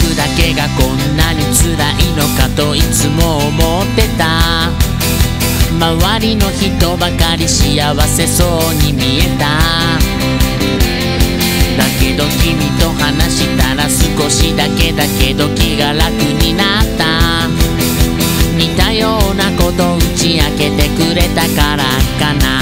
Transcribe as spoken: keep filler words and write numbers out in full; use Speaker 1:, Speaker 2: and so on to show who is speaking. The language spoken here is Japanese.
Speaker 1: 僕だけがこんなに辛いのかといつも思ってた。周りの人ばかり幸せそうに見えた。だけど君と話したら少しだけだけど気が楽になった。似たようなこと打ち明けてくれたからかな。